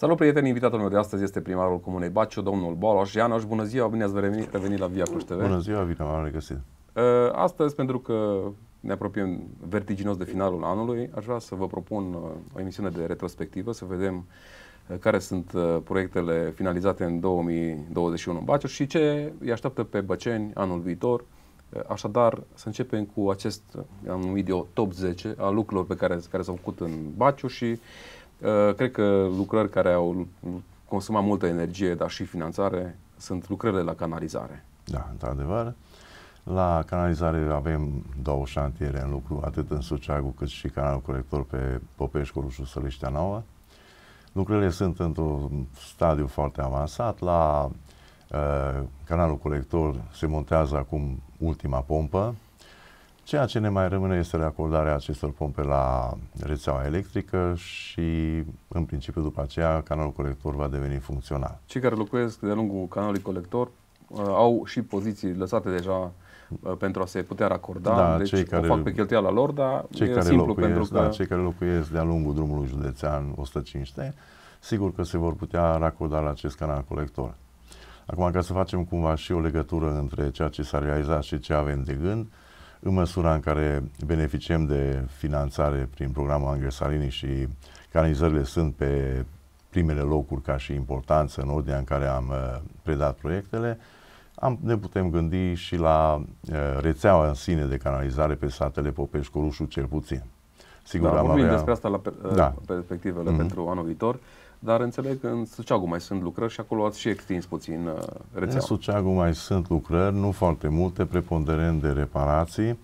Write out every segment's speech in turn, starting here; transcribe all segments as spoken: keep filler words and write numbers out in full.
Salut, prieteni! Invitatul meu de astăzi este primarul Comunei Baciu, domnul Boloș. Ianoș, bună ziua, bine ați revenit, revenit la Via Cluj T V. Bună ziua, bine m-am regăsit. Astăzi, pentru că ne apropiem vertiginos de finalul anului, aș vrea să vă propun o emisiune de retrospectivă, să vedem care sunt proiectele finalizate în două mii douăzeci și unu în Baciu și ce îi așteaptă pe băceni anul viitor. Așadar, să începem cu acest, am numit eu, top zece a lucrurilor pe care, care s-au făcut în Baciu și uh, cred că lucrări care au consumat multă energie, dar și finanțare, sunt lucrările la canalizare. Da, într-adevăr. La canalizare avem două șantiere în lucru, atât în Suceagu cât și canalul colector pe Popești, Corușu, Săliștea Nouă. Lucrările sunt într-un stadiu foarte avansat. La uh, canalul colector se montează acum ultima pompă. Ceea ce ne mai rămâne este racordarea acestor pompe la rețeaua electrică și, în principiu, după aceea, canalul colector va deveni funcțional. Cei care locuiesc de lungul canalului colector uh, au și poziții lăsate deja uh, pentru a se putea racorda, da, deci cei care, o fac pe cheltuiala lor, dar cei e care simplu locuiesc, pentru că... Da, cei care locuiesc de-a lungul drumului județean o sută cinci T, sigur că se vor putea racorda la acest canal colector. Acum, ca să facem cumva și o legătură între ceea ce s-a realizat și ce avem de gând, în măsura în care beneficiem de finanțare prin programul Angel Salini și canalizările sunt pe primele locuri ca și importanță în ordinea în care am uh, predat proiectele, am, ne putem gândi și la uh, rețeaua în sine de canalizare pe satele Popești, Corușu, cel puțin. Sigur, da, am vorbim avea... despre asta la pe, da. perspectivele mm-hmm. pentru anul viitor. Dar înțeleg că în Suceagu mai sunt lucrări și acolo ați și extins puțin uh, rețeaua. În Suceagu mai sunt lucrări, nu foarte multe, preponderent de reparații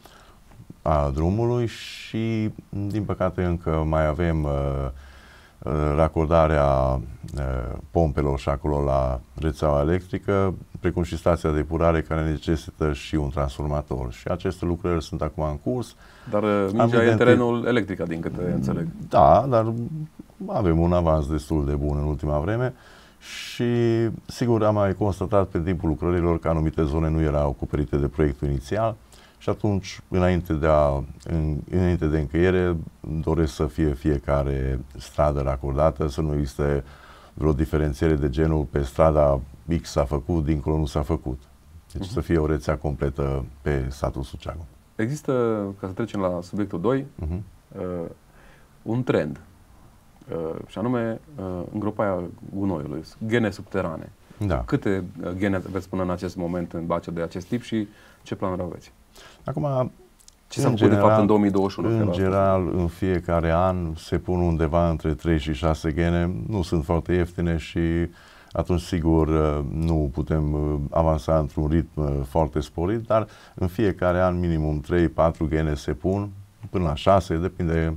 a drumului și, din păcate, încă mai avem uh, uh, racordarea uh, pompelor și acolo la rețeaua electrică, precum și stația de epurare care necesită și un transformator. Și aceste lucrări sunt acum în curs. Dar uh, mingea e în terenul electric, din câte înțeleg. Da, dar avem un avans destul de bun în ultima vreme și, sigur, am mai constatat pe timpul lucrărilor că anumite zone nu erau acoperite de proiectul inițial și atunci, înainte de, a, în, înainte de încheiere, doresc să fie fiecare stradă racordată, să nu existe vreo diferențiere de genul pe strada X s-a făcut, dincolo nu s-a făcut. Deci uh-huh. să fie o rețea completă pe satul Suceagu. Există, ca să trecem la subiectul doi, uh-huh. uh, un trend. Uh, și anume uh, îngroparea gunoiului, gene subterane. Da. Câte uh, gene veți pune în acest moment în Baciu de acest tip și ce planuri aveți? Acum, ce s-a făcut de fapt în două mii douăzeci și unu? În general, în fiecare an se pun undeva între trei și șase gene, nu sunt foarte ieftine și atunci, sigur, nu putem avansa într-un ritm foarte sporit, dar în fiecare an minimum trei patru gene se pun, până la șase, depinde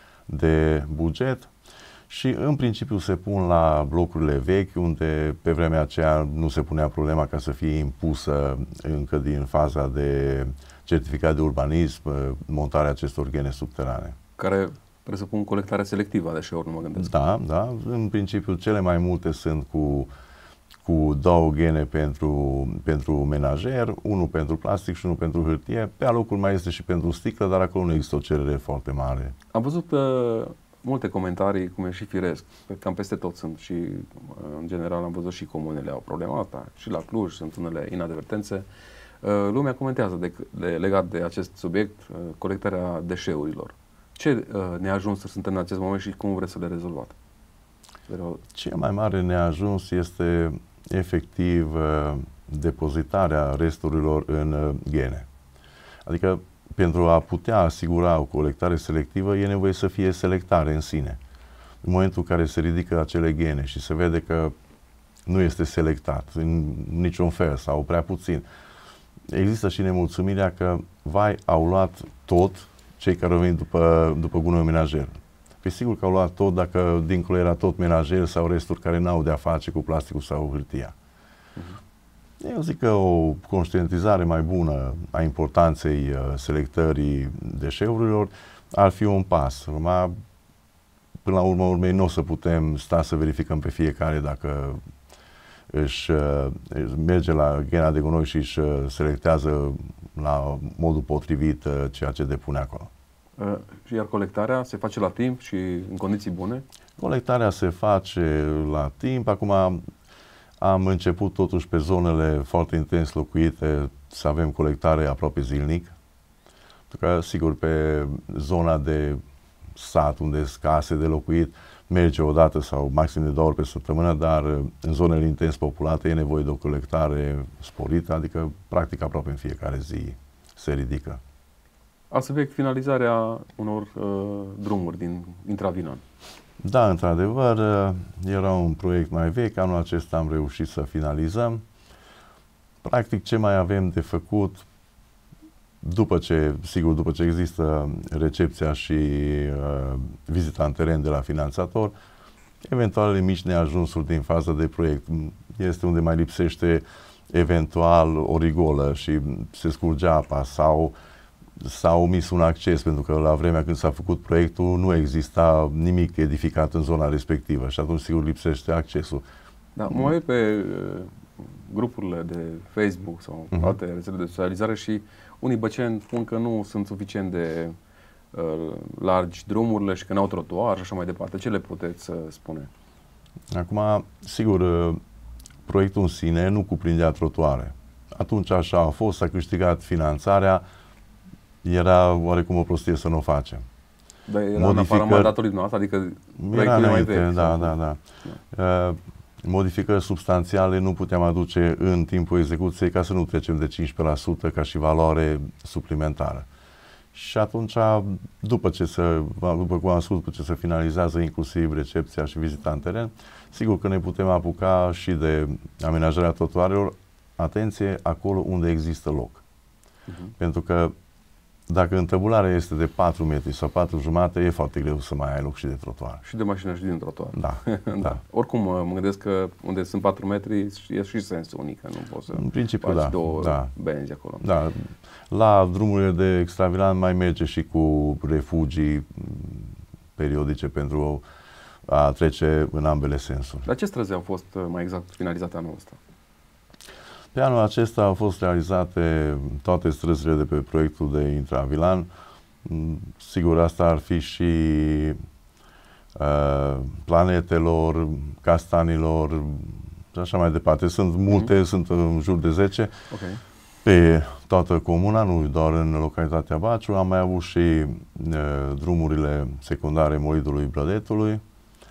de buget. Și în principiu se pun la blocurile vechi, unde pe vremea aceea nu se punea problema ca să fie impusă încă din faza de certificat de urbanism montarea acestor gene subterane. Care presupun colectarea selectivă a deșeurilor, nu mă gândesc. Da, da. În principiu cele mai multe sunt cu, cu două gene pentru, pentru menajer, unul pentru plastic și unul pentru hârtie. Pe alocuri mai este și pentru sticlă, dar acolo nu există o cerere foarte mare. Am văzut uh, multe comentarii, cum e și firesc, cam peste tot sunt și în general am văzut și comunele au problema asta, și la Cluj sunt unele inadvertențe. Uh, lumea comentează de, de, legat de acest subiect, uh, colectarea deșeurilor. Ce uh, neajunsuri sunt în acest moment și cum vreți să le rezolvați? Cel mai mare neajuns este efectiv uh, depozitarea resturilor în uh, gene. Adică, pentru a putea asigura o colectare selectivă, e nevoie să fie selectare în sine. În momentul în care se ridică acele gene și se vede că nu este selectat în niciun fel sau prea puțin, există și nemulțumirea că, vai, au luat tot cei care au venit după, după gunoi menajer. Păi sigur că au luat tot dacă dincolo era tot menajer sau resturi care n-au de-a face cu plasticul sau hârtia. Uh-huh. Eu zic că o conștientizare mai bună a importanței uh, selectării deșeurilor ar fi un pas. Urma, până la urmă urmei nu o să putem sta să verificăm pe fiecare dacă își uh, merge la gena de gunoi și își uh, selectează la modul potrivit uh, ceea ce depune acolo. Iar colectarea se face la timp și în condiții bune? Colectarea se face la timp. Acum am început totuși pe zonele foarte intens locuite să avem colectare aproape zilnic. Pentru că, sigur, pe zona de sat, unde sunt case de locuit, merge o dată sau maxim de două ori pe săptămână, dar în zonele intens populate e nevoie de o colectare sporită, adică practic aproape în fiecare zi se ridică. Ați subiect finalizarea unor uh, drumuri din Intravilan. Da, într-adevăr, era un proiect mai vechi, anul acesta am reușit să finalizăm. Practic ce mai avem de făcut, după ce, sigur, după ce există recepția și uh, vizita în teren de la finanțator, eventualele mici neajunsuri din faza de proiect. Este unde mai lipsește eventual o rigolă și se scurge apa sau s-a omis un acces, pentru că la vremea când s-a făcut proiectul nu exista nimic edificat în zona respectivă și atunci sigur lipsește accesul. Da, mă uit pe uh, grupurile de Facebook sau uh-huh. alte rețele de socializare și unii băceni spun că nu sunt suficient de uh, largi drumurile și că n-au trotuar și așa mai departe. Ce le puteți uh, spune? Acum, sigur, uh, proiectul în sine nu cuprindea trotuare. Atunci așa a fost, s-a câștigat finanțarea, era oarecum o prostie să nu o facem. Dar era în afara mandatului noastră, adică era înainte, mai vechi, da, da, da, da. Uh, modificări substanțiale nu puteam aduce în timpul execuției ca să nu trecem de cincisprezece la sută ca și valoare suplimentară. Și atunci, după ce se, după cum am spus, după ce se finalizează inclusiv recepția și vizita în teren, sigur că ne putem apuca și de amenajarea trotuarelor, atenție, acolo unde există loc. Uh-huh. Pentru că dacă întăbularea este de patru metri sau patru jumate, e foarte greu să mai ai loc și de trotuar. Și de mașină și din trotuar. Da, da. Oricum, mă gândesc că unde sunt patru metri e și sensul unic, nu poți să în principiu, faci da, două da. benzi acolo. Da. La drumurile de Extravilan mai merge și cu refugii periodice pentru a trece în ambele sensuri. Dar ce străzi au fost mai exact finalizate anul ăsta? Pe anul acesta au fost realizate toate străzile de pe proiectul de Intravilan. Sigur, asta ar fi și uh, Planetelor, Castanilor și așa mai departe. Sunt multe, mm-hmm. sunt în jur de zece. Okay. Pe toată comuna, nu doar în localitatea Baciu. Am mai avut și uh, drumurile secundare Molidului Brădetului.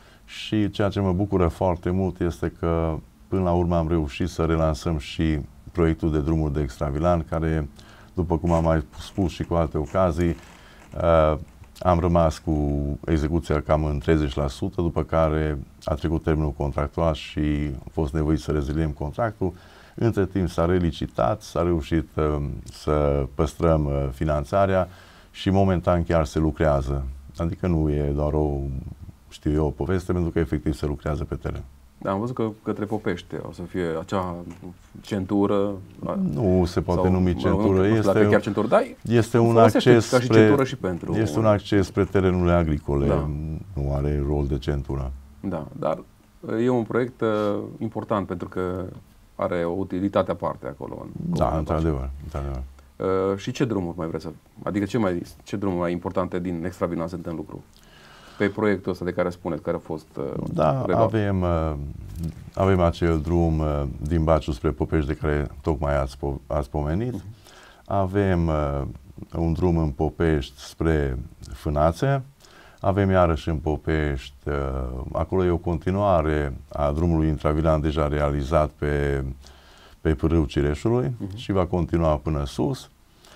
Și ceea ce mă bucură foarte mult este că până la urmă am reușit să relansăm și proiectul de drumuri de Extravilan, care, după cum am mai spus și cu alte ocazii, uh, am rămas cu execuția cam în treizeci la sută, după care a trecut termenul contractual și a fost nevoit să reziliem contractul. Între timp s-a relicitat, s-a reușit uh, să păstrăm uh, finanțarea și momentan chiar se lucrează. Adică nu e doar o, știu eu, o poveste, pentru că efectiv se lucrează pe teren. Da, am văzut că către Popește o să fie acea centură. Nu se poate sau, numi centură. Nu, este, chiar centură, dar este un acces ca și centură și pentru. Este un acces spre terenurile agricole. Da. Nu are rol de centură. Da, dar e un proiect uh, important pentru că are o utilitate aparte acolo. În da, într-adevăr. într-adevăr. Uh, și ce drumuri mai vreți să... Adică ce, mai, ce drumuri mai importante din Extravilan sunt în lucru? Pe proiectul ăsta de care spuneți, care a fost uh, Da, avem, uh, avem acel drum uh, din Baciu spre Popești de care tocmai ați, po- ați pomenit. Uh-huh. Avem uh, un drum în Popești spre Fânațe. Avem iarăși în Popești, uh, acolo e o continuare a drumului Intravilan deja realizat pe, pe Pârâul Cireșului uh-huh. și va continua până sus.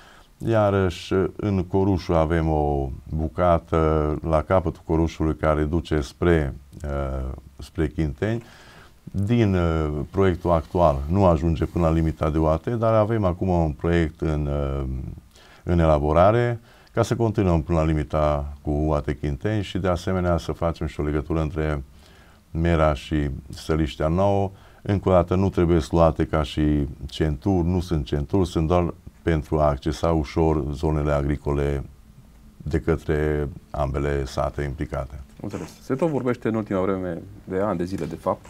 Iarăși în Corușu avem o bucată la capătul Corușului care duce spre, uh, spre Chinteni. Din uh, proiectul actual nu ajunge până la limita de U A T, dar avem acum un proiect în, uh, în elaborare ca să continuăm până la limita cu U A T Chinteni și de asemenea să facem și o legătură între Mera și Săliștea Nouă. Încă o dată nu trebuie luate ca și centuri, nu sunt centuri, sunt doar pentru a accesa ușor zonele agricole de către ambele sate implicate. Înțeles. Se tot vorbește în ultima vreme, de ani de zile de fapt,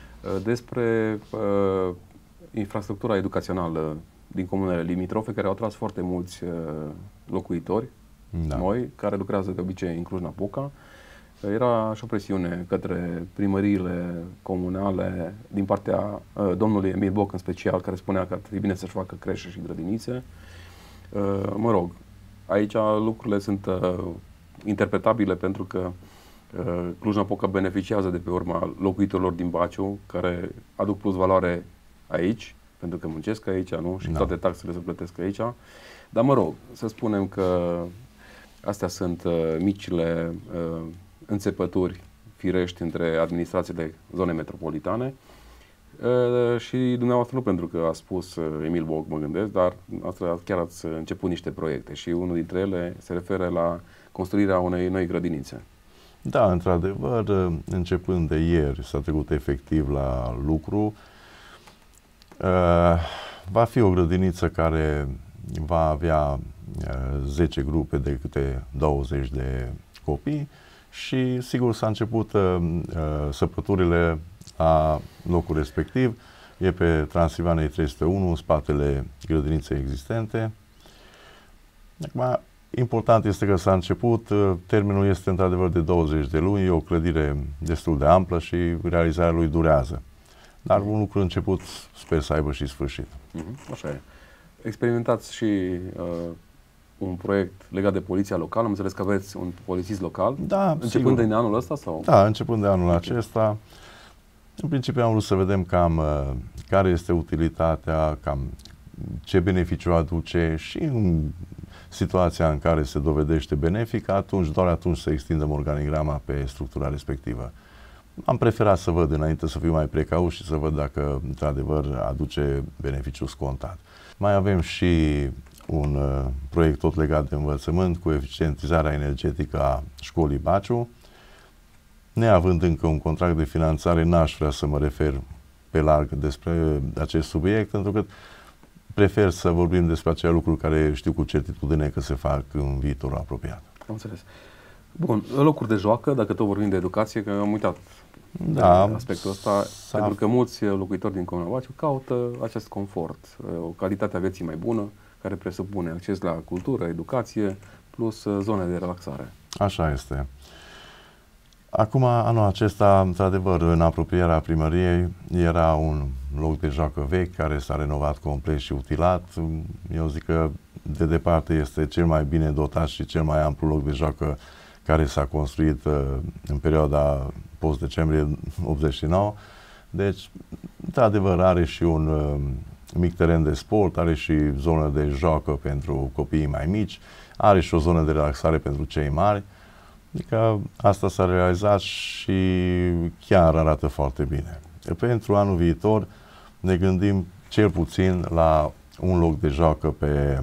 despre uh, infrastructura educațională din comunele limitrofe, care au atras foarte mulți uh, locuitori da. noi, care lucrează de obicei în Cluj-Napoca. Era și o presiune către primăriile comunale din partea uh, domnului Emil Boc în special, care spunea că ar fi bine să-și facă creșe și grădinițe. Uh, mă rog, aici lucrurile sunt uh, interpretabile pentru că uh, Cluj-Napoca beneficiază de pe urma locuitorilor din Baciu, care aduc plus valoare aici, pentru că muncesc aici, nu? Și da. toate taxele se plătesc aici. Dar mă rog, să spunem că astea sunt uh, micile uh, înțepături firești între administrațiile zonei metropolitane uh, și dumneavoastră nu pentru că a spus uh, Emil Boc, mă gândesc, dar asta chiar ați început niște proiecte și unul dintre ele se referă la construirea unei noi grădinițe. Da, într-adevăr, începând de ieri s-a trecut efectiv la lucru. Uh, va fi o grădiniță care va avea uh, zece grupe de câte douăzeci de copii și sigur s-a început uh, săpăturile la locul respectiv. E pe Transilvaniei trei sute unu, în spatele grădiniței existente. Acum, important este că s-a început, termenul este într-adevăr de douăzeci de luni, e o clădire destul de amplă și realizarea lui durează. Dar un lucru început sper să aibă și sfârșit. Mm-hmm, așa e. Experimentați și uh, un proiect legat de poliția locală. Am înțeles că aveți un polițist local. Da, începând sigur. de anul ăsta? Sau? Da, începând de anul okay. acesta. În principiu am vrut să vedem cam uh, care este utilitatea, cam ce beneficiu aduce și în situația în care se dovedește benefic, atunci, doar atunci să extindem organigrama pe structura respectivă. Am preferat să văd înainte să fiu mai precaut și să văd dacă într-adevăr aduce beneficiu scontat. Mai avem și un uh, proiect tot legat de învățământ cu eficientizarea energetică a școlii Baciu. Neavând încă un contract de finanțare, n-aș vrea să mă refer pe larg despre acest subiect, pentru că prefer să vorbim despre acele lucruri care știu cu certitudine că se fac în viitorul apropiat. Am înțeles. Bun, locuri de joacă, dacă tot vorbim de educație, că am uitat da, aspectul ăsta, pentru că mulți locuitori din Comuna Baciu caută acest confort, o calitate a vieții mai bună, care presupune acces la cultură, educație, plus zone de relaxare. Așa este. Acum, anul acesta, într-adevăr, în apropierea primăriei, era un loc de joacă vechi care s-a renovat complet și utilat. Eu zic că de departe este cel mai bine dotat și cel mai amplu loc de joacă care s-a construit uh, în perioada post-decembrie optzeci și nouă. Deci, într-adevăr, are și un uh, mic teren de sport, are și zonă de joacă pentru copiii mai mici, are și o zonă de relaxare pentru cei mari. Adică asta s-a realizat și chiar arată foarte bine. Pentru anul viitor ne gândim cel puțin la un loc de joacă pe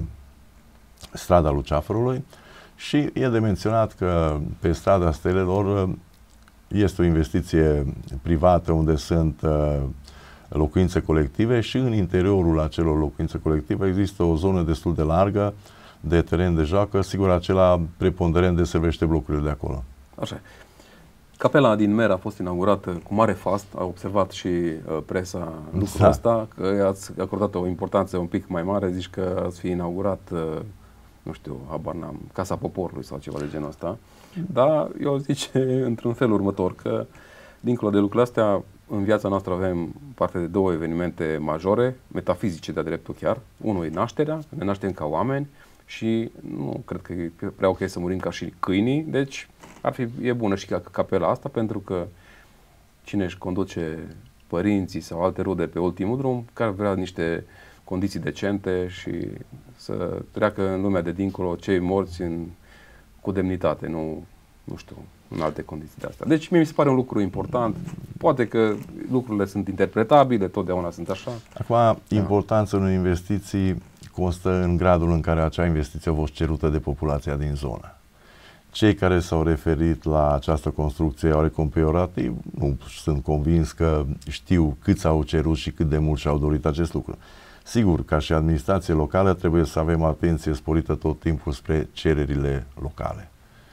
strada Luceafărului și e de menționat că pe strada Stelelor este o investiție privată unde sunt uh, locuințe colective și în interiorul acelor locuințe colective există o zonă destul de largă de teren de joacă, sigur acela preponderent deservește blocurile de acolo. Așa. Capela din Mer a fost inaugurată cu mare fast, a observat și uh, presa lucrul da. ăsta, că ați acordat o importanță un pic mai mare, zici că ați fi inaugurat, uh, nu știu, habar n-am, Casa Poporului sau ceva de genul ăsta. Dar eu zice într-un fel următor, că dincolo de lucrurile astea, în viața noastră avem parte de două evenimente majore, metafizice de-a dreptul chiar. Unul e nașterea, ne naștem ca oameni și nu cred că e prea ok să murim ca și câinii, deci ar fi, e bună și capela asta, pentru că cine își conduce părinții sau alte rude pe ultimul drum, care vrea niște condiții decente și să treacă în lumea de dincolo cei morți în, cu demnitate, nu, nu știu, în alte condiții de astea. Deci mie mi se pare un lucru important. Poate că lucrurile sunt interpretabile, totdeauna sunt așa. Acum, da. Importanța unei investiții constă în gradul în care acea investiție a fost cerută de populația din zonă. Cei care s-au referit la această construcție oarecum peiorativ, nu sunt convins că știu cât s-au cerut și cât de mult și-au dorit acest lucru. Sigur, ca și administrație locală, trebuie să avem atenție sporită tot timpul spre cererile locale.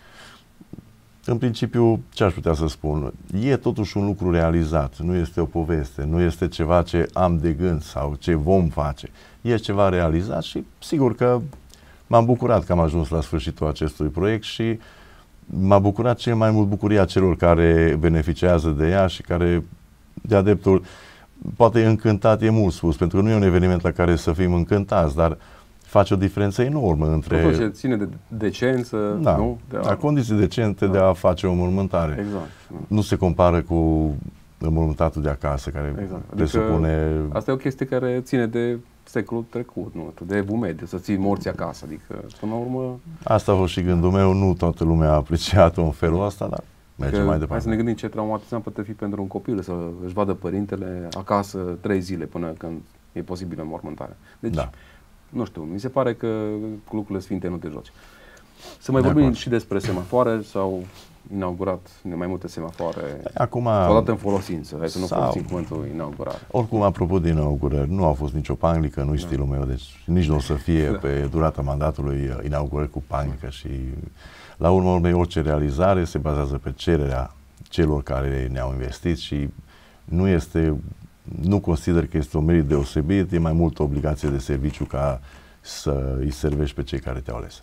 În principiu, ce aș putea să spun? E totuși un lucru realizat, nu este o poveste, nu este ceva ce am de gând sau ce vom face. E ceva realizat și sigur că m-am bucurat că am ajuns la sfârșitul acestui proiect și m-a bucurat cel mai mult bucuria celor care beneficiază de ea și care, de-a dreptul, poate încântat e mult spus, pentru că nu e un eveniment la care să fim încântați, dar face o diferență enormă între... Totul ce ține de decență, da, nu? De a... la condiții decente da. de a face o înmormântare. Exact. Nu se compară cu înmormântatul de acasă, care exact. presupune... Adică, asta e o chestie care ține de secolul trecut, nu? De evul mediu, să ții morții acasă. Adică, până la urmă... Asta a fost și gândul meu, nu toată lumea a apreciat-o în felul ăsta, dar mergem mai departe. Hai să ne gândim ce traumatizant poate fi pentru un copil să își vadă părintele acasă trei zile până când e posibilă înmormântarea. Deci, da. nu știu, mi se pare că cu lucrurile sfinte nu te joci. Să mai de vorbim acord. și despre semafoare, sau inaugurat mai multe semafoare, acum s-au dat în folosință, hai să nu folosim cuvântul inaugurare. Oricum, apropo de inaugurări, nu a fost nicio panică, nu-i da. stilul meu, deci nici nu o să fie da. pe durata mandatului inaugurări cu panică și la urmă urmei orice realizare se bazează pe cererea celor care ne-au investit și nu este, nu consider că este un merit deosebit, e mai mult o obligație de serviciu ca să îi servești pe cei care te-au ales.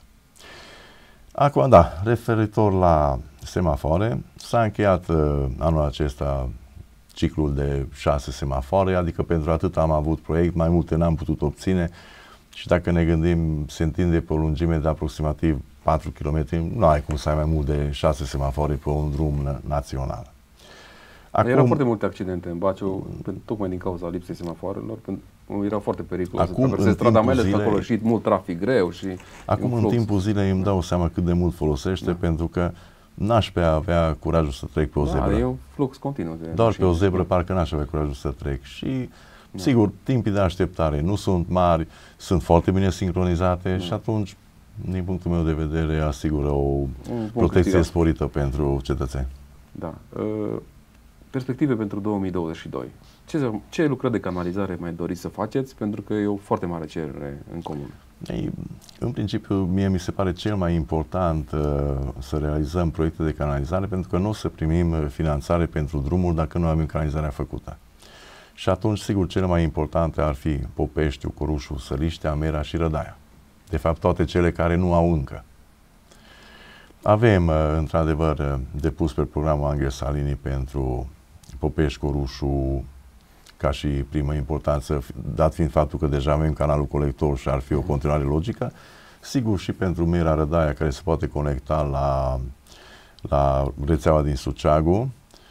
Acum, da, referitor la semafoare, s-a încheiat uh, anul acesta ciclul de șase semafoare, adică pentru atât am avut proiect, mai multe n-am putut obține și dacă ne gândim, se întinde pe o lungime de aproximativ patru kilometri, nu ai cum să ai mai mult de șase semafoare pe un drum național. Acum, erau foarte multe accidente în Baciu, tocmai din cauza lipsei semafoarelor, erau foarte periculoase. Acum, în stradamele zile, acolo și mult trafic greu și acum, în timpul zilei, îmi dau seama cât de mult folosește, da. pentru că n-aș pe avea curajul să trec pe o zebră. Da, e un flux continuu. De Doar pe o zebră parcă n-aș avea curajul să trec. Și, da. sigur, timpii de așteptare nu sunt mari, sunt foarte bine sincronizate da. și atunci, din punctul meu de vedere, asigură o protecție sporită pentru cetățeni. Da. Uh, perspective pentru două mii douăzeci și doi. Ce, ce lucrări de canalizare mai doriți să faceți? Pentru că e o foarte mare cerere în comun. Ei, în principiu, mie mi se pare cel mai important uh, să realizăm proiecte de canalizare, pentru că nu o să primim finanțare pentru drumuri dacă nu avem canalizarea făcută. Și atunci, sigur, cele mai importante ar fi Popeștiu, Corușu, Săliștea, Mera și Rădaia. De fapt, toate cele care nu au încă. Avem, uh, într-adevăr, depus pe programul Angel Salini pentru Popești, Corușu, ca și primă importanță, dat fiind faptul că deja avem canalul colector și ar fi o continuare logică. Sigur și pentru Mera, Rădaia, care se poate conecta la, la rețeaua din Suceagu,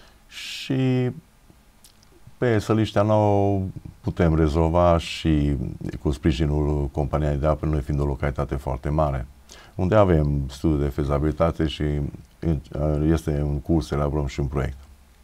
și pe Săliștea Nouă putem rezolva și cu sprijinul companiei de apă, noi fiind o localitate foarte mare, unde avem studiu de fezabilitate și este în curs să elaborăm și un proiect.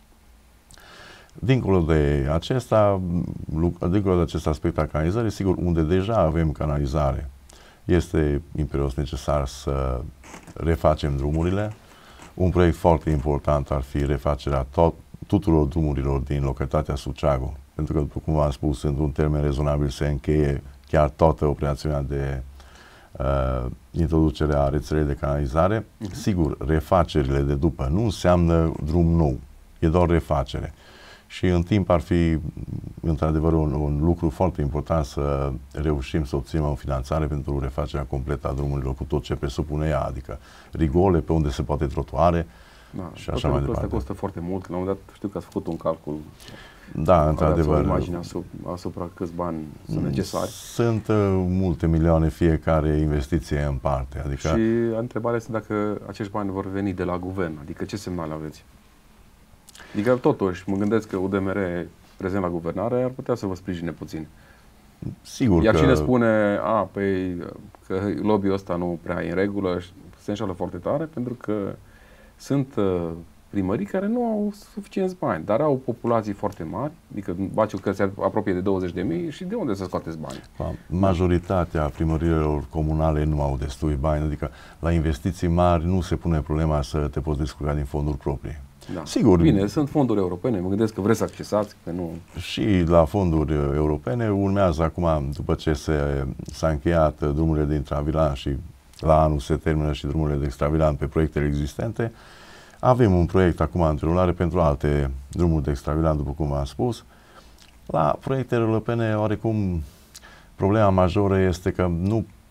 Dincolo de acesta, dincolo de acest aspect al canalizării, sigur, unde deja avem canalizare, este imperios necesar să refacem drumurile. Un proiect foarte important ar fi refacerea tot, tuturor drumurilor din localitatea Suceagu, pentru că, după cum v-am spus, într-un termen rezonabil se încheie chiar toată operațiunea de uh, introducere a rețelei de canalizare. Uh-huh. Sigur, refacerile de după nu înseamnă drum nou, e doar refacere. Și în timp ar fi, într-adevăr, un, un lucru foarte important să reușim să obținem o finanțare pentru refacerea completă a drumurilor cu tot ce presupune ea, adică rigole pe unde se poate trotuare da, și așa mai departe. Asta costă foarte mult, la un moment dat știu că ați făcut un calcul. Da, într-adevăr. O imagine asupra, asupra câți bani sunt necesari. Sunt uh, multe milioane fiecare investiție în parte. Adică... Și întrebarea este dacă acești bani vor veni de la guvern, adică ce semnale aveți? Adică totuși, mă gândesc că U D M R prezent la guvernare ar putea să vă sprijine puțin. Sigur. Iar că... cine spune, a, păi, că lobby-ul ăsta nu prea e în regulă, se înșală foarte tare, pentru că sunt uh, primării care nu au suficienți bani, dar au populații foarte mari, adică Baciu că se apropie de douăzeci de mii și de unde să scoateți bani? Majoritatea primăriilor comunale nu au destui bani, adică la investiții mari nu se pune problema să te poți descurca din fonduri proprii. Da. Sigur. Bine, sunt fonduri europene, mă gândesc că vreți să accesați, că nu... Și la fonduri europene urmează acum, după ce se, s-a încheiat drumurile din Travilan și la anul se termină și drumurile de extravilan pe proiectele existente, avem un proiect acum în derulare pentru alte drumuri de extravilan, după cum am spus. La proiectele europene, oarecum, problema majoră este că nu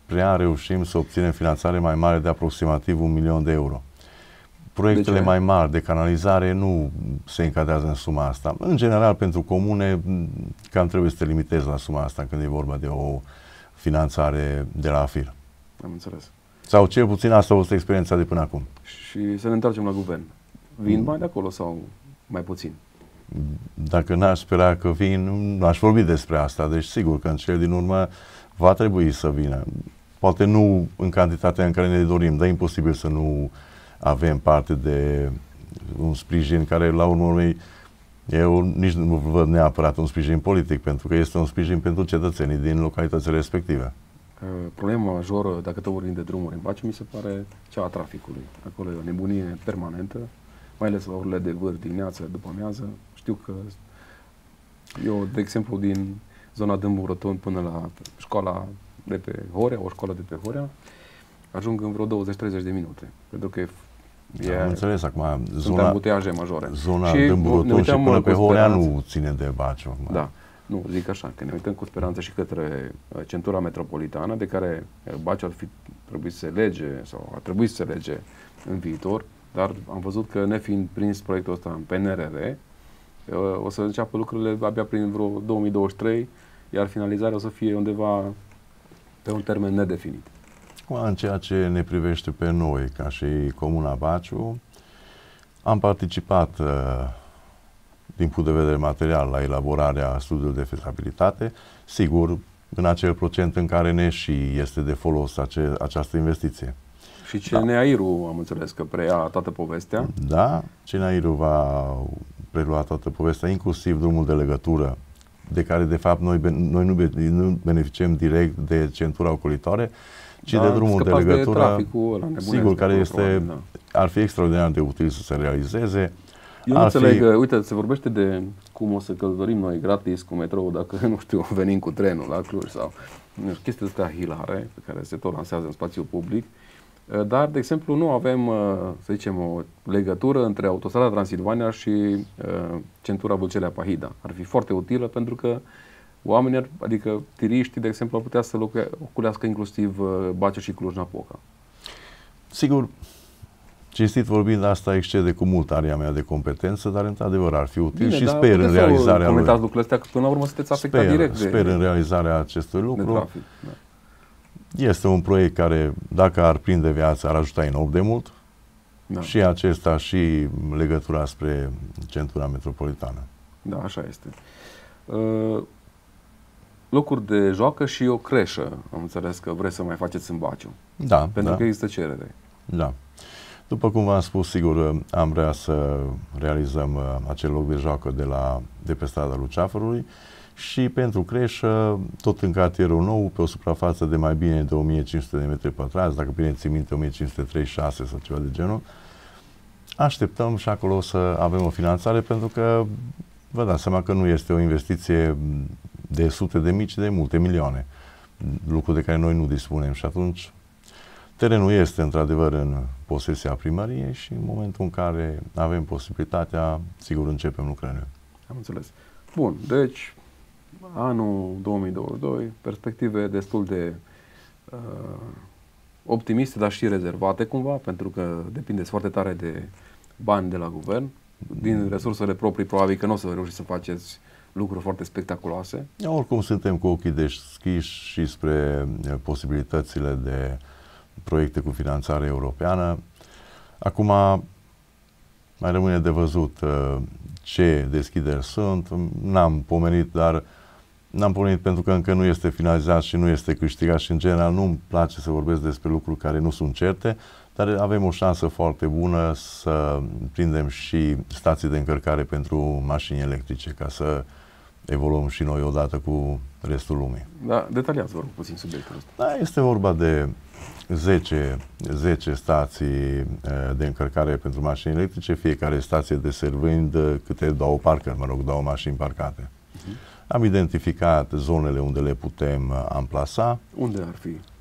prea reușim să obținem finanțare mai mare de aproximativ un milion de euro. Proiectele mai mari de canalizare nu se încadrează în suma asta. În general, pentru comune, cam trebuie să te limitezi la suma asta când e vorba de o finanțare de la AFIR. Am înțeles. Sau cel puțin asta a fost experiența de până acum. Și să ne întoarcem la guvern. Vin bani de acolo sau mai puțin? Dacă n-aș spera că vin, nu aș vorbi despre asta. Deci sigur că în cel din urmă va trebui să vină. Poate nu în cantitatea în care ne dorim, dar e imposibil să nu avem parte de un sprijin care, la urmă urmei, eu nici nu văd neapărat un sprijin politic, pentru că este un sprijin pentru cetățenii din localitățile respective. Problema majoră, dacă tot vorbim de drumuri în Baciu, mi se pare cea a traficului. Acolo e o nebunie permanentă, mai ales la orele de vârf, dimineața, după amiază. Știu că eu, de exemplu, din zona Dâmbu Rotund până la școala de pe Horea, o școală de pe Horea, ajung în vreo douăzeci-treizeci de minute. Pentru că e, da, am înțeles acum. Sunt zona, ambuteiaje majore. Zona Dâmbu Rotund și până pe Horea nu ține de Baciu. Acum. Da. Nu, zic așa, că ne uităm cu speranță și către uh, centura metropolitană, de care uh, Baciu ar fi trebuit să se lege sau ar trebui să se lege în viitor, dar am văzut că, nefiind prins proiectul ăsta în P N R R, uh, o să înceapă lucrurile abia prin vreo două mii douăzeci și trei, iar finalizarea o să fie undeva pe un termen nedefinit. În ceea ce ne privește pe noi, ca și Comuna Baciu, am participat uh, din punct de vedere material la elaborarea studiului de fezabilitate, sigur, în acel procent în care ne și este de folos ace această investiție. Și C N A I R-ul, am înțeles că preia toată povestea? Da, C N A I R-ul va prelua toată povestea, inclusiv drumul de legătură, de care, de fapt, noi, noi nu, nu beneficiem direct de centura ocolitoare, ci da, de drumul de legătură, de sigur, care este, probabil, da. ar fi extraordinar de util să se realizeze. Eu nu înțeleg, fi... uite, se vorbește de cum o să călătorim noi gratis cu metrou dacă, nu știu, venim cu trenul la Cluj sau chestii astea hilare pe care se tot lansează în spațiul public, dar, de exemplu, nu avem, să zicem, o legătură între autostrada Transilvania și centura Vâlcelea-Pahida. Ar fi foarte utilă pentru că oamenii, adică tiriștii, de exemplu, ar putea să locuiască inclusiv Baciu și Cluj-Napoca. Sigur, cinstit vorbind, asta excede cu mult area mea de competență, dar într-adevăr ar fi util. Bine, și sper în realizarea lui. Comentați lucrurile astea, că până la urmă sunteți afectat sper, direct. Sper de, în realizarea acestui lucru. Trafic, da. Este un proiect care, dacă ar prinde viață, ar ajuta enorm de mult. Da. Și acesta și legătura spre centura metropolitană. Da, așa este. Uh, locuri de joacă și o creșă, am înțeles că vreți să mai faceți în Baciu. Da. Pentru da. că există cerere. Da. După cum v-am spus, sigur, am vrea să realizăm acel loc de joacă de, la, de pe strada Luceafărului și pentru creșă, tot în cartierul nou, pe o suprafață de mai bine de o mie cinci sute de metri pătrați, dacă bine țin minte, o mie cinci sute treizeci și șase sau ceva de genul, așteptăm și acolo să avem o finanțare, pentru că vă dați seama că nu este o investiție de sute de mii, ci de multe milioane, lucru de care noi nu dispunem și atunci terenul este într-adevăr în posesia primăriei și în momentul în care avem posibilitatea, sigur începem lucrările. Am înțeles. Bun, deci anul două mii douăzeci și doi, perspective destul de uh, optimiste, dar și rezervate cumva, pentru că depindeți foarte tare de bani de la guvern. Din resursele proprii, probabil că nu o să reușiți să faceți lucruri foarte spectaculoase. Oricum suntem cu ochii deschiși și spre posibilitățile de proiecte cu finanțare europeană. Acum mai rămâne de văzut ce deschideri sunt. N-am pomenit, dar n-am pomenit pentru că încă nu este finalizat și nu este câștigat și în general nu-mi place să vorbesc despre lucruri care nu sunt certe, dar avem o șansă foarte bună să prindem și stații de încărcare pentru mașini electrice, ca să evoluăm și noi odată cu restul lumii. Da, detaliați, vă rog, puțin subiectul ăsta. Da, este vorba de zece, zece stații de încărcare pentru mașini electrice, fiecare stație deservând câte două parcări, mă rog, două mașini parcate. Uh-huh. Am identificat zonele unde le putem amplasa. Unde ar fi?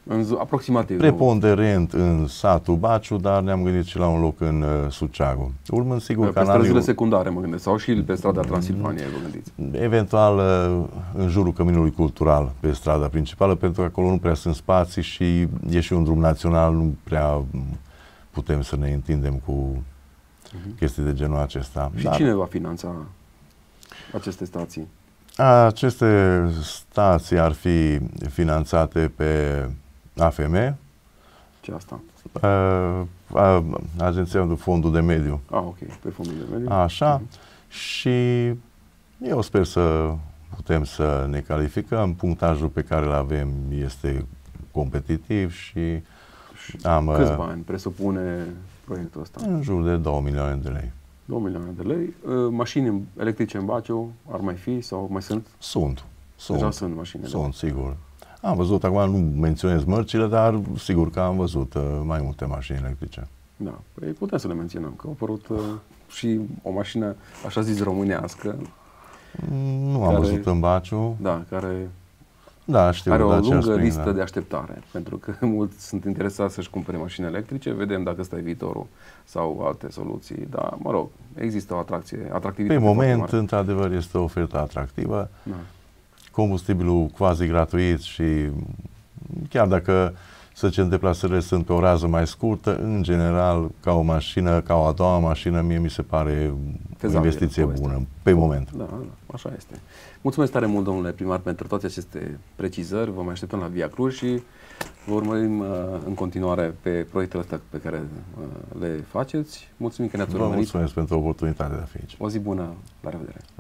În zo- aproximativ. Preponderent în satul Baciu, dar ne-am gândit și la un loc în uh, Suceagu. Urmând, sigur, pe străzile secundare, mă gândesc, sau și pe strada Transilvaniei, vă gândiți? Eventual uh, în jurul Căminului Cultural, pe strada principală, pentru că acolo nu prea sunt spații și e și un drum național, nu prea putem să ne întindem cu uh-huh. chestii de genul acesta. Și dar cine va finanța aceste stații? Aceste stații ar fi finanțate pe A F M. Ce asta? Uh, uh, Agenția de Fondul de Mediu. Ah, ok, pe Fondul de Mediu. Așa. Uh-huh. Și eu sper să putem să ne calificăm. Punctajul pe care îl avem este competitiv și am... Câți bani presupune proiectul ăsta? În jur de două milioane de lei. două milioane de lei. Mașini electrice în Baciu ar mai fi sau mai sunt? Sunt. Sunt. Deja sunt mașinile. Sunt, sigur. Am văzut, acum nu menționez mărcile, dar sigur că am văzut uh, mai multe mașini electrice. Da, păi putem să le menționăm, că au apărut uh, și o mașină, așa zis, românească. Nu am care, văzut în Baciu. Da, care da, știu, are o da, lungă spring, listă da. de așteptare, pentru că mulți sunt interesați să-și cumpere mașini electrice, vedem dacă ăsta e viitorul sau alte soluții, dar, mă rog, există o atracție, atractivitate. Pe moment, într-adevăr, este o ofertă atractivă. Da. Combustibilul quasi gratuit și chiar dacă, să zicem, deplasările sunt pe o rază mai scurtă, în general, ca o mașină, ca o a doua mașină, mie mi se pare o investiție bună, pe moment. Da, da, așa este. Mulțumesc tare mult, domnule primar, pentru toate aceste precizări. Vă mai așteptăm la Via Cluj și vă urmărim uh, în continuare pe proiectele astea pe care uh, le faceți. Mulțumim că ne-ați urmărit. Vă mulțumesc pentru oportunitatea de a fi aici. O zi bună, la revedere!